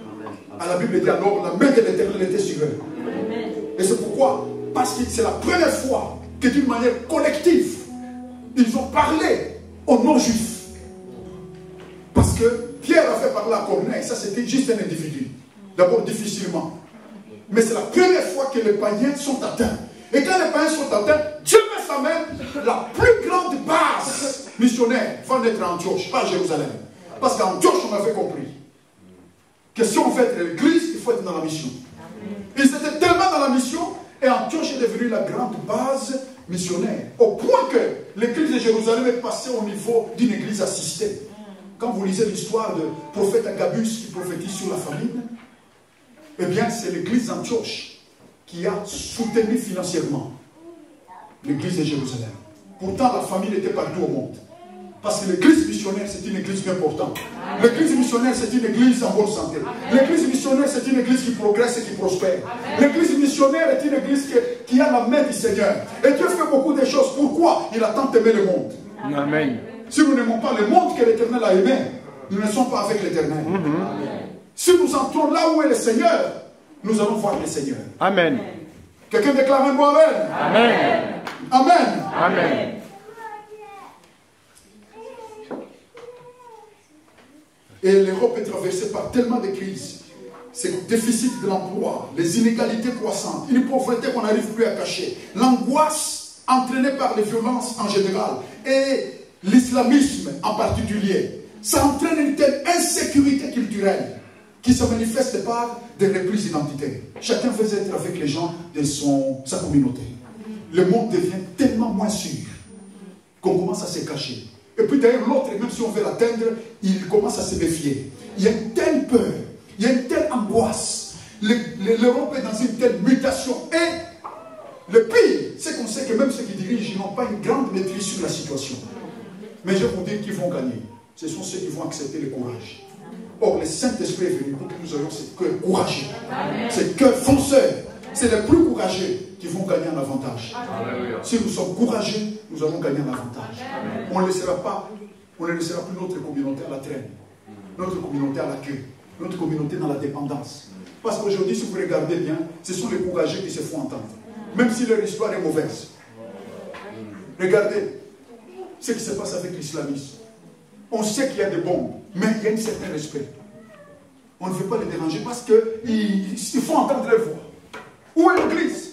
À la Bible dit alors, la main de l'Éternel était sur eux. Et c'est pourquoi, parce que c'est la première fois que d'une manière collective, ils ont parlé aux non-juifs. Parce que Pierre a fait parler à Corneille, ça c'était juste un individu. D'abord difficilement. Mais c'est la première fois que les païens sont atteints. Et quand les païens sont atteints, Dieu met sa main, la plus grande base missionnaire va naître à Antioche, pas à Jérusalem. Parce qu'à Antioche, on avait compris que si on veut être l'église, il faut être dans la mission. Ils étaient tellement dans la mission, et Antioche est devenue la grande base missionnaire. Au point que l'église de Jérusalem est passée au niveau d'une église assistée. Quand vous lisez l'histoire du prophète Agabus qui prophétise sur la famine, eh bien c'est l'église d'Antioche qui a soutenu financièrement l'église de Jérusalem. Pourtant la famine était partout au monde. Parce que l'église missionnaire, c'est une église bien portante. L'église missionnaire, c'est une église en bonne santé. L'église missionnaire, c'est une église qui progresse et qui prospère. L'église missionnaire est une église qui, qui a la main du Seigneur. Et Dieu fait beaucoup de choses. Pourquoi? Il a tant aimé le monde. Amen. Si nous n'aimons pas le monde que l'Éternel a aimé, nous ne sommes pas avec l'Éternel. Mm-hmm. Si nous entrons là où est le Seigneur, nous allons voir le Seigneur. Amen. Quelqu'un déclare un mot Amen. Amen. Amen. Amen. Et l'Europe est traversée par tellement de crises. C'est le déficit de l'emploi, les inégalités croissantes, une pauvreté qu'on n'arrive plus à cacher, l'angoisse entraînée par les violences en général et l'islamisme en particulier. Ça entraîne une telle insécurité culturelle qui se manifeste par des reprises identitaires. Chacun veut être avec les gens de son, sa communauté. Le monde devient tellement moins sûr qu'on commence à se cacher. Et puis d'ailleurs l'autre, même si on veut l'atteindre, il commence à se méfier. Il y a une telle peur, il y a une telle angoisse. L'Europe est dans une telle mutation. Et le pire, c'est qu'on sait que même ceux qui dirigent n'ont pas une grande maîtrise sur la situation. Mais je vais vous dire qu'ils vont gagner. Ce sont ceux qui vont accepter le courage. Or, le Saint-Esprit est venu pour que nous ayons ce cœur courageux, ce cœur fonceur. C'est les plus courageux qui vont gagner un avantage. Alléluia. Si nous sommes courageux, nous allons gagner un avantage. Amen. On ne laissera pas, on ne laissera plus notre communauté à la traîne, notre communauté à la queue, notre communauté dans la dépendance. Parce qu'aujourd'hui, si vous regardez bien, ce sont les courageux qui se font entendre. Même si leur histoire est mauvaise. Regardez ce qui se passe avec l'islamisme. On sait qu'il y a des bombes, mais il y a un certain respect. On ne veut pas les déranger parce qu'il faut entendre leur voix. Où est l'Église?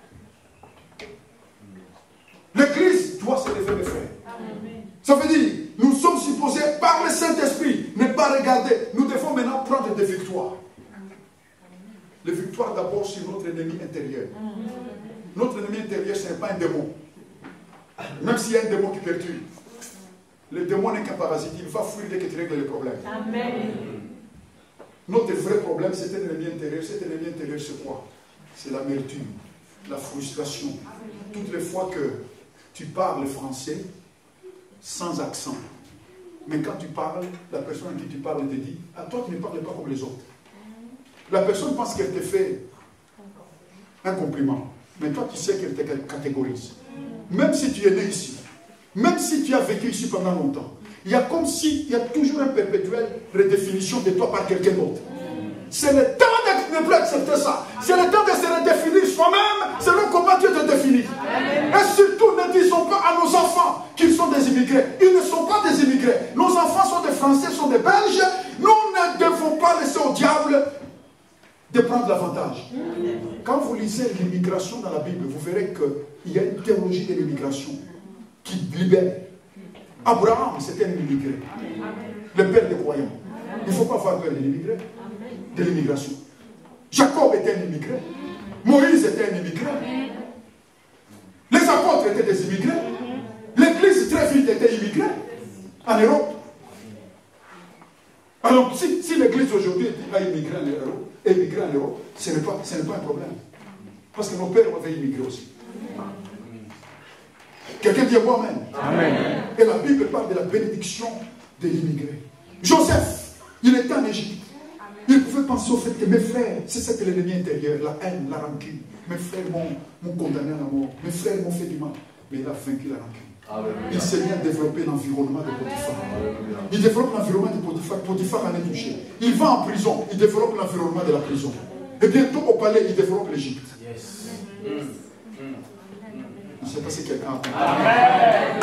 L'Église doit se lever, mes frères. Ça veut dire, nous sommes supposés, par le Saint-Esprit, ne pas regarder. Nous devons maintenant prendre des victoires. Les victoires d'abord sur notre ennemi intérieur. Notre ennemi intérieur, ce n'est pas un démon. Même s'il y a un démon qui perturbe. Le démon n'est qu'un parasite. Il va fuir dès que tu règles les problèmes. Amen. Notre vrai problème, c'est un ennemi intérieur. Cet ennemi intérieur, c'est quoi? C'est l'amertume, la frustration. Toutes les fois que tu parles français sans accent, mais quand tu parles, la personne à qui tu parles te dit, à toi tu ne parles pas comme les autres. La personne pense qu'elle te fait un compliment, mais toi tu sais qu'elle te catégorise. Même si tu es né ici, même si tu as vécu ici pendant longtemps, il y a comme s'il y a toujours une perpétuelle redéfinition de toi par quelqu'un d'autre. C'est le temps de ne plus accepter ça. C'est le temps de se redéfinir soi-même selon comment Dieu te définit. Et surtout, ne disons pas à nos enfants qu'ils sont des immigrés. Ils ne sont pas des immigrés. Nos enfants sont des Français, sont des Belges. Nous ne devons pas laisser au diable de prendre l'avantage. Quand vous lisez l'immigration dans la Bible, vous verrez qu'il y a une théologie de l'immigration qui libère. Abraham, c'était un immigré. Le père des croyants. Il ne faut pas avoir peur de l'immigré. De l'immigration. Jacob était un immigré. Moïse était un immigré. Les apôtres étaient des immigrés. L'église très vite était immigrée en Europe. Alors si, si l'église aujourd'hui a immigré en Europe, immigré en Europe, ce n'est pas, ce n'est pas un problème. Parce que nos pères avaient immigré aussi. Quelqu'un dit Amen. Amen. Et la Bible parle de la bénédiction de l'immigré. Joseph, il était en Égypte. Il pouvait penser au fait que mes frères, c'est ça que l'ennemi intérieur, la haine, la rancune. Mes frères m'ont condamné à la mort. Mes frères m'ont fait du mal. Mais il a vaincu la rancune. Alléluia. Il s'est mis à développer l'environnement de Potiphar. Alléluia. Il développe l'environnement de Potiphar. Potiphar en est touché. Il va en prison. Il développe l'environnement de la prison. Et bientôt au palais, il développe l'Égypte. Yes. Mm. Mm. Je ne sais pas si quelqu'un a compris. Amen.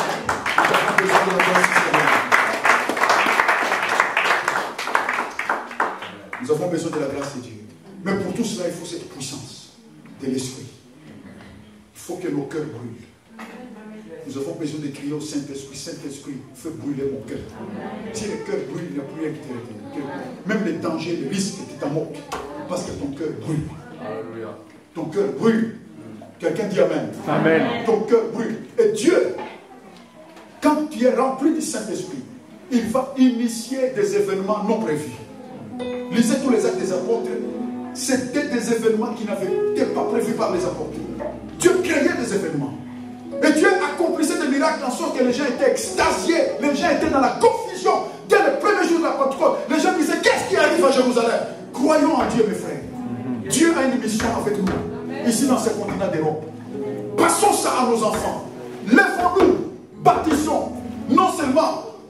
Nous avons besoin de la grâce de Dieu. Mais pour tout cela, il faut cette puissance de l'Esprit. Il faut que nos cœurs brûlent. Nous avons besoin de crier au Saint-Esprit. Saint-Esprit, fais brûler mon cœur. Si le cœur brûle, il n'y a plus rien qui te retient. Même les dangers, les risques, tu t'en moques. Parce que ton cœur brûle. Ton cœur brûle. Quelqu'un dit Amen. Amen. Ton cœur brûle. Et Dieu, quand tu es rempli du Saint-Esprit, il va initier des événements non prévus. Lisez tous les actes des apôtres. C'était des événements qui n'avaient pas prévus par les apôtres. Dieu créait des événements. Et Dieu accomplissait des miracles en sorte que les gens étaient extasiés. Les gens étaient dans la confusion. Dès le premier jour de la Pentecôte, les gens disaient, qu'est-ce qui arrive à Jérusalem? Croyons en Dieu, mes frères. Dieu a une mission avec nous, ici dans ce continent d'Europe. Passons ça à nos enfants. Lèvons-nous, baptisons, non seulement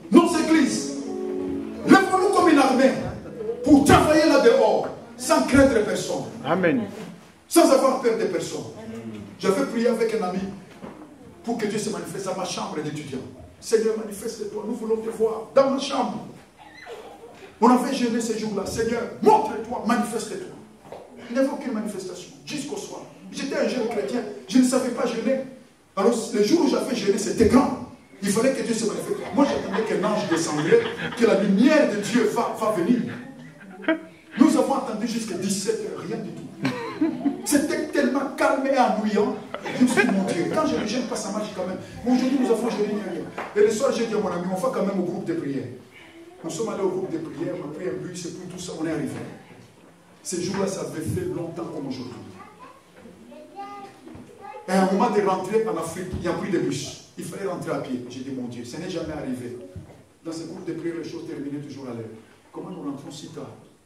Amen. Sans avoir peur des personnes. J'avais prié avec un ami pour que Dieu se manifeste à ma chambre d'étudiant. Seigneur, manifeste-toi, nous voulons te voir dans ma chambre. On avait jeûné ces jours-là. Seigneur, montre-toi, manifeste-toi. Il n'y avait aucune manifestation, jusqu'au soir. J'étais un jeune chrétien, je ne savais pas jeûner. Alors, le jour où j'avais jeûné, c'était grand. Il fallait que Dieu se manifeste. Moi, j'attendais qu'un ange descendrait, que la lumière de Dieu va, va venir. Nous avons attendu jusqu'à dix-sept heures, rien du tout. C'était tellement calme et ennuyant. Je me suis dit, mon Dieu, quand je ne gêne pas, ça marche quand même. Mais aujourd'hui, nous avons jeûné rien. Et le soir, j'ai dit à mon ami, on va quand même au groupe de prière. Nous sommes allés au groupe de prière, on a pris un bus, et puis tout ça, on est arrivé. Ces jours-là, ça avait fait longtemps comme aujourd'hui. Et à un moment de rentrer en Afrique, il n'y a plus de bus. Il fallait rentrer à pied. J'ai dit, mon Dieu, ça n'est jamais arrivé. Dans ce groupe de prière, les choses terminaient toujours à l'heure. Comment nous rentrons si tard?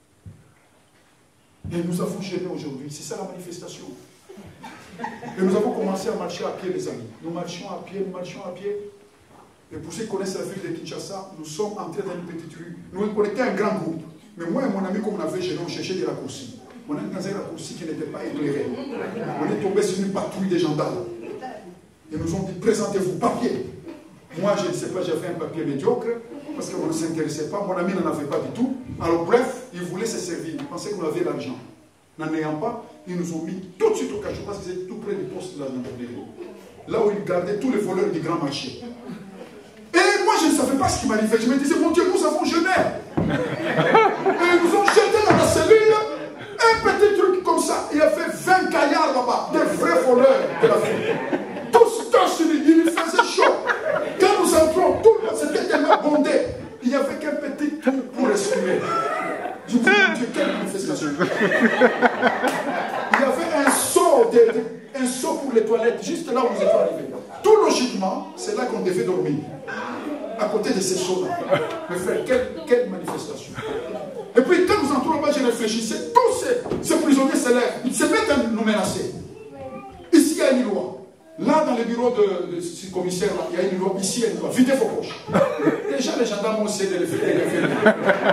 Et nous avons jeûné aujourd'hui. C'est ça la manifestation. Et nous avons commencé à marcher à pied, les amis. Nous marchions à pied, nous marchions à pied. Et pour ceux qui connaissent la ville de Kinshasa, nous sommes entrés dans une petite rue. Nous, on était un grand groupe. Mais moi et mon ami, comme on avait jeûné, on cherchait des raccourcis. On est dans un raccourci qui n'était pas éclairé. On est tombé sur une patrouille de gendarmes. Ils nous ont dit, présentez-vous, papier. Moi, je ne sais pas, j'avais un papier médiocre, parce qu'on ne s'intéressait pas. Mon ami n'en avait pas du tout. Alors bref, ils voulaient se servir. Ils pensaient qu'on avait l'argent. N'en ayant pas, ils nous ont mis tout de suite au cachot, parce qu'ils étaient tout près du poste de la gendarmerie. Là où ils gardaient tous les voleurs du grand marché. Et moi, je ne savais pas ce qui m'arrivait. Je me disais, mon Dieu, nous avons jeûné. Et ils nous ont jeté dans la cellule. Un petit truc comme ça, il y avait vingt gaillards là-bas, des vrais voleurs de l'Afrique. Tous torse nu, il faisait chaud. Quand nous entrons, tout le monde s'était tellement bondé. Il n'y avait qu'un petit trou pour respirer. Je me dis, mon Dieu, quelle manifestation. Il y avait un seau, de, de, un seau pour les toilettes, juste là où nous étions arrivés. Tout logiquement, c'est là qu'on devait dormir. À côté de ces seaux-là. Mais frère, quelle, quelle manifestation. Et puis, quand nous entrons là-bas, je réfléchissais, tous ces, ces prisonniers se lèvent, ils se mettent à nous menacer. Ici, il y a une loi. Là, dans le bureau de, de ce commissaire-là, il y a une loi. Ici, il y a une loi. Videz vos poches. Déjà, les gendarmes ont essayé de les faire.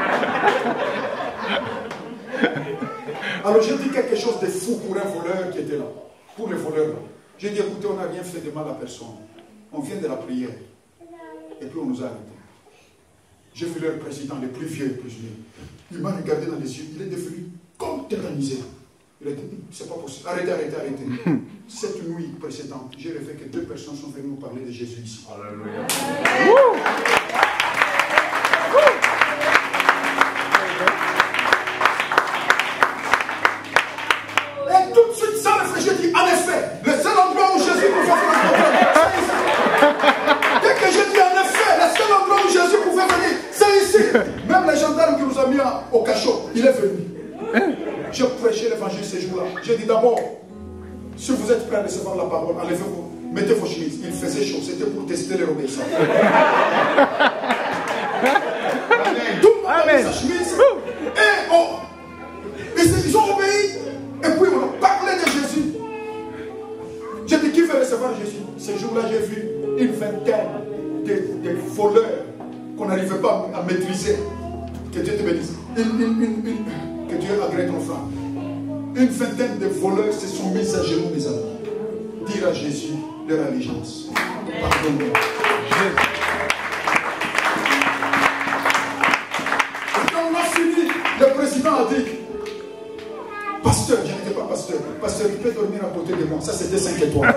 Alors, j'ai dit quelque chose de fou pour un voleur qui était là. Pour les voleurs là. J'ai dit, écoutez, on n'a rien fait de mal à personne. On vient de la prière. Et puis, on nous a arrêtés. J'ai vu leur président, le plus vieux prisonnier. Il m'a regardé dans les yeux. Il est devenu comme tétanisé. Il a dit, c'est pas possible. Arrêtez, arrêtez, arrêtez. Cette nuit précédente, j'ai rêvé que deux personnes sont venues nous parler de Jésus ici. Alléluia. Et tout de suite, sans réfléchir, j'ai dit, en effet, le seul endroit où Jésus pouvait venir, c'est ici. Dès que j'ai dit en effet, le seul endroit où Jésus pouvait venir, c'est ici. Même les gendarmes qui nous ont mis au cachot, il est venu. J'ai prêché l'évangile ces jours-là. J'ai dit d'abord, si vous êtes prêts à recevoir la parole, enlevez-vous, mettez vos chemises. Il faisait chaud, c'était pour tester les obéissants. Tout le monde avait sa chemise. Et on, ils ont obéi. Et puis on a parlé de Jésus. J'ai dit, qui veut recevoir Jésus? Ces jours-là, j'ai vu une vingtaine de, de voleurs qu'on n'arrivait pas à maîtriser. Que Dieu te bénisse. Une, une, une, une, que Dieu agrée ton frère. Une vingtaine de voleurs se sont mis à genoux, mes amis. Dire à Jésus leur allégeance. Pardonne-moi. Et quand on a fini, le président a dit, pasteur, je n'étais pas pasteur, pasteur, il peut dormir à côté de moi. Ça, c'était cinq étoiles.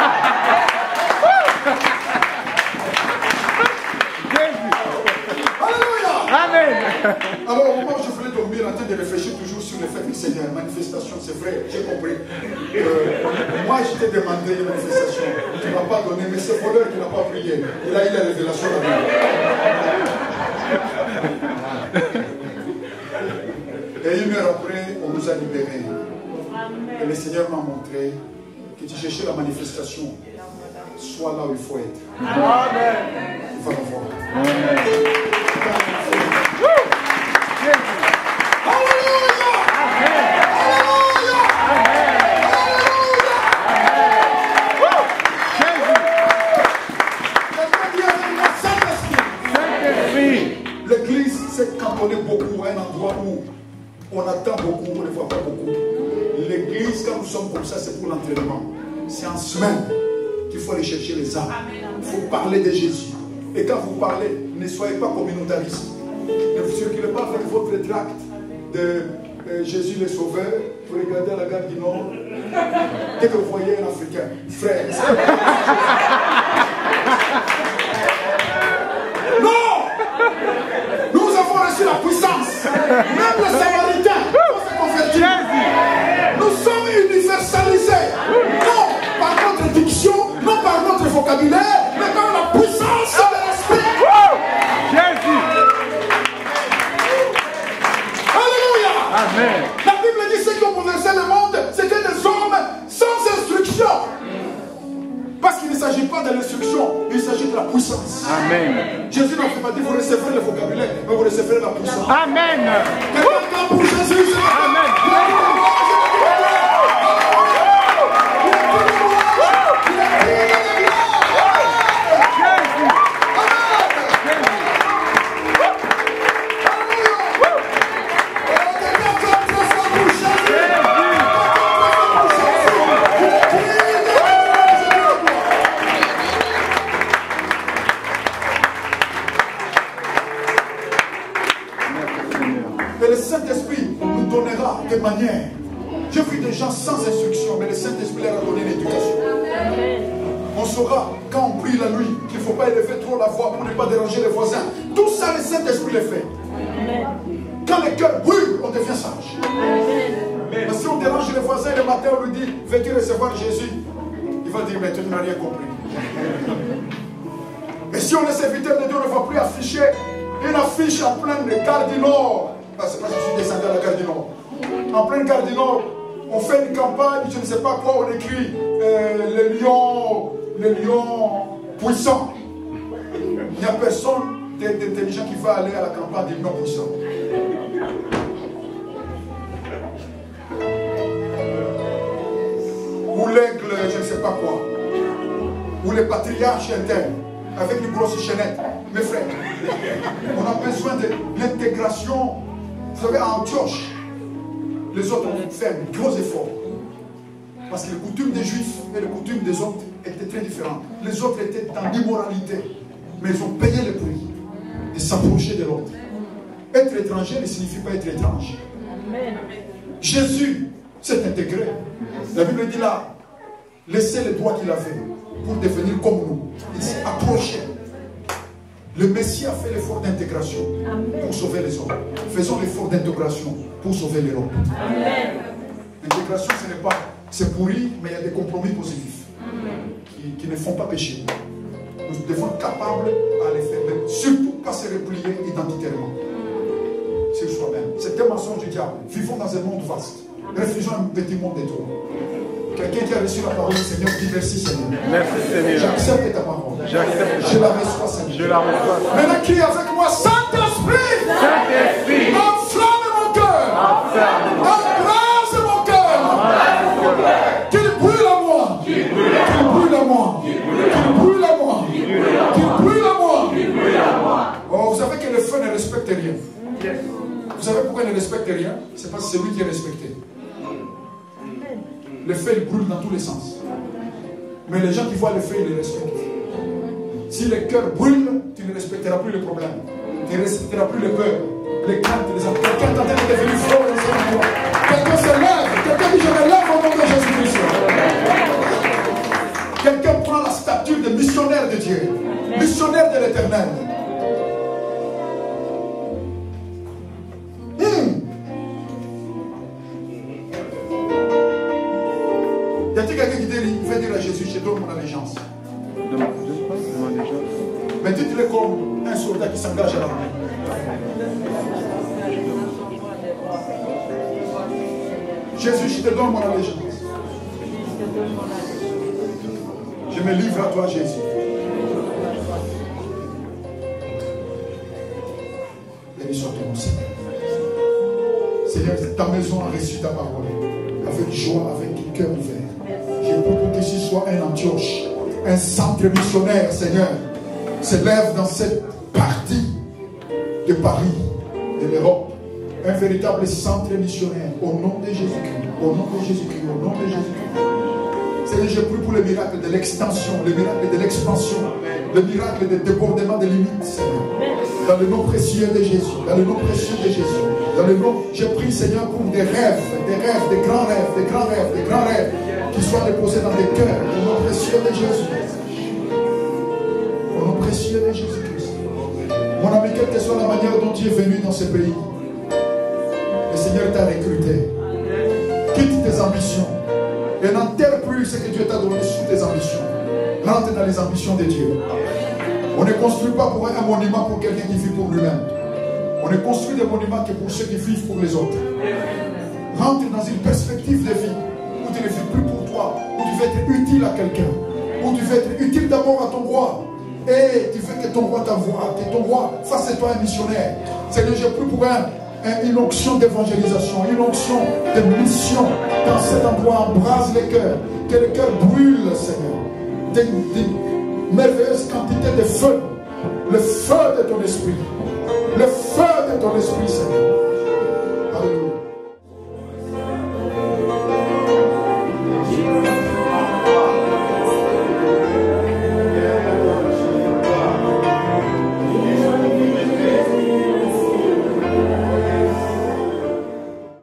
Alors, au moment où je voulais dormir, en train de réfléchir toujours sur le fait que Seigneur, manifestation, c'est vrai, j'ai compris. Euh, moi, je t'ai demandé une manifestation. Tu ne m'as pas donné, mais c'est voleur qui n'a pas prié. Il a eu la révélation là-bas. Et une heure après, on nous a libérés. Et le Seigneur m'a montré que tu cherchais la manifestation. Sois là où il faut être. Amen. Il va le voir. Amen. L'église s'est cantonnée beaucoup à un endroit où On attend beaucoup, on ne voit pas beaucoup. L'église, quand nous sommes comme ça, c'est pour l'entraînement. C'est en semaine qu'il faut aller chercher les âmes. Il faut parler de Jésus. Et quand vous parlez, ne soyez pas communautariste. Ne vous circulez pas avec votre tract de euh, Jésus le Sauveur. Vous regardez à la gare du Nord. Dès que vous voyez un Africain, frère. Non! Nous avons reçu la puissance. Même les Samaritains vont se convertir. Nous sommes universalisés. Non par notre diction, non par notre vocabulaire, mais par la puissance de l'Esprit. Jésus. Alléluia. Amen. La Bible dit ceux qui ont bouleversé le monde, c'était des hommes sans instruction. Parce qu'il ne s'agit pas de l'instruction, il s'agit de la puissance. Amen. Jésus n'a pas dit vous recevrez le vocabulaire, mais vous recevrez la puissance. Amen. Quelqu'un pour Jésus. Amen. Et le Saint-Esprit nous donnera des manières. J'ai vu des gens sans instruction, mais le Saint-Esprit leur a donné l'éducation. On saura quand on prie la nuit qu'il ne faut pas élever trop la voix pour ne pas déranger les voisins. Tout ça, le Saint-Esprit le fait. Quand le cœur brûle, on devient sage. Mais si on dérange les voisins le matin, on lui dit veux-tu recevoir Jésus? Il va dire mais tu n'as rien compris. Et si on est serviteur de Dieu, on ne va plus afficher une affiche en pleine gare du Nord. C'est parce que je suis descendu à la gare du Nord. En pleine gare du Nord, on fait une campagne, je ne sais pas quoi, on écrit euh, les lions, les lions puissants. Il n'y a personne d'intelligent qui va aller à la campagne des lions puissants. Ou l'aigle, je ne sais pas quoi. Ou les patriarches internes, avec une grosse chaînette. Mes frères, on a besoin de l'intégration. Vous savez, à Antioche, les autres ont fait un gros effort. Parce que les coutumes des Juifs et les coutumes des autres étaient très différentes. Les autres étaient dans l'immoralité. Mais ils ont payé le prix de s'approcher de l'autre. Être étranger ne signifie pas être étrange. Jésus s'est intégré. La Bible dit là, laissez les doigts qu'il avait pour devenir comme nous. Il s'est approché. Le Messie a fait l'effort d'intégration pour sauver les hommes. Faisons l'effort d'intégration pour sauver l'Europe. L'intégration, ce n'est pas, c'est pourri, mais il y a des compromis positifs qui, qui ne font pas pécher. Nous devons être capables à les faire, mais surtout pas se replier identitairement. C'est soi-même. C'est un mensonge du diable. Vivons dans un monde vaste. Refusons un petit monde de toi. Quelqu'un qui a reçu la parole du Seigneur, dit merci Seigneur. Merci Seigneur. J'accepte ta parole. J'accepte. Je la reçois Seigneur. Je la reçois. Maintenant crie avec moi, Saint-Esprit. Saint-Esprit. Enflamme mon cœur. Embrase mon cœur. Qu'il brûle à moi. Qu'il brûle à moi. Qu'il brûle à moi. Qu'il brûle à moi. Oh, vous savez que le feu ne respecte rien. Vous savez pourquoi il ne respecte rien? C'est parce que c'est lui qui est respecté. Le feu, il brûle dans tous les sens. Mais les gens qui voient le feu, ils le respectent. Si le cœur brûle, tu ne respecteras plus le problème. Tu ne respecteras plus le peur, les craintes, les attentes. Quelqu'un est en train de devenir fort dans son endroit. Quelqu'un se lève. Quelqu'un dit je me lève au nom de Jésus-Christ. Quelqu'un prend la stature de missionnaire de Dieu. Missionnaire de l'Éternel. Y a-t-il quelqu'un qui dit, il fait dire à Jésus, je donne mon allégeance. Mais dites-le comme un soldat qui s'engage à l'armée. Jésus, je te donne mon allégeance. Je me livre à toi, Jésus. Béni soit ton nom, Seigneur. Seigneur, ta maison a reçu ta parole. Avec joie, avec un cœur ouvert. Je prie pour qu'ici soit un Antioche, un centre missionnaire, Seigneur, s'élève dans cette partie de Paris, de l'Europe, un véritable centre missionnaire. Au nom de Jésus-Christ. Au nom de Jésus-Christ. Au nom de Jésus-Christ. Seigneur, je prie pour le miracle de l'extension, le miracle de l'expansion, le miracle de débordement des limites, Seigneur. Dans le nom précieux de Jésus. Dans le nom précieux de Jésus. Dans le nom, je prie, Seigneur, pour des rêves, des rêves, des grands rêves, des grands rêves, des grands rêves qui soient déposés dans des cœurs. Au nom précieux de Jésus. Au nom précieux de Jésus-Christ. Mon ami, quelle que soit la manière dont tu es venu dans ce pays, le Seigneur t'a recruté. Quitte tes ambitions et n'enterre plus ce que Dieu t'a donné sous tes ambitions. Rentre dans les ambitions de Dieu. On ne construit pas pour un monument pour quelqu'un qui vit pour lui-même. On ne construit des monuments que pour ceux qui vivent pour les autres. Rentre dans une perspective de vie où tu ne vis plus pour toi, où tu veux être utile à quelqu'un, où tu veux être utile d'abord à ton roi. Et tu veux que ton roi t'envoie, que ton roi fasse de toi un missionnaire. Seigneur, je prie pour un, un, une onction d'évangélisation, une onction de mission dans cet endroit. Embrase les cœurs, que les cœurs brûlent, Seigneur. Des, des merveilleuses quantités de feu, le feu de ton esprit, le feu de ton esprit, Seigneur.